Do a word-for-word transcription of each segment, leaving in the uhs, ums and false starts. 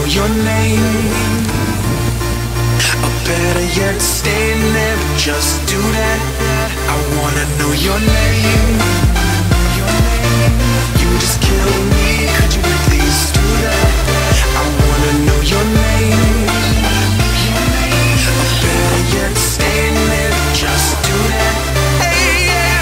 your name. Or better yet, stay there, but just do that. I wanna know your name. Your name. You just kill me, could you please do that? I wanna know your name. Your name. Or better yet, stay there, but just do that. Hey, yeah.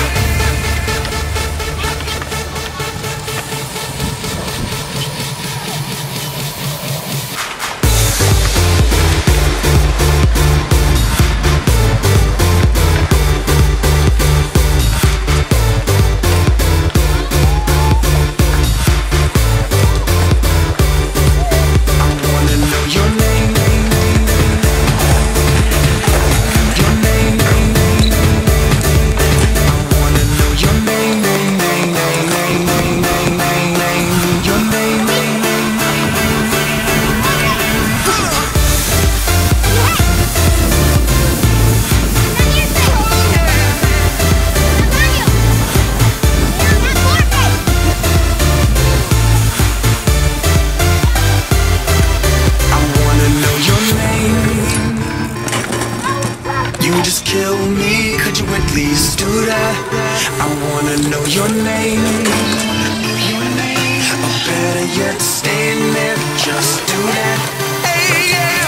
Just kill me, could you at least do that? I wanna know your name. Your name. Or better yet, stay there, just do that. Hey, yeah.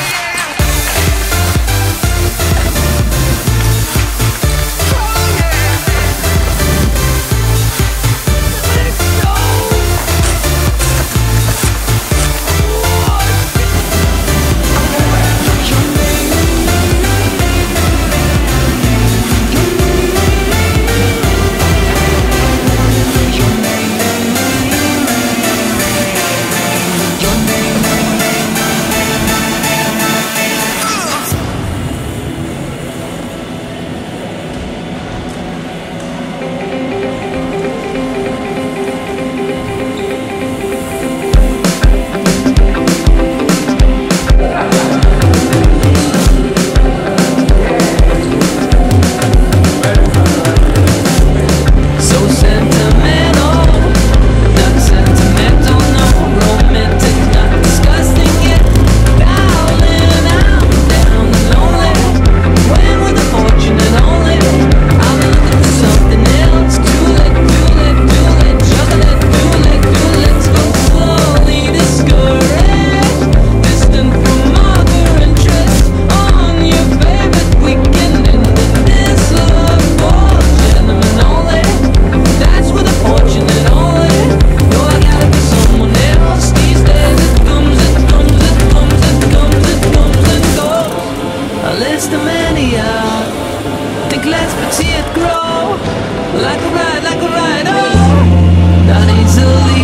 Think let's see it grow like a ride, like a ride, oh, not easily.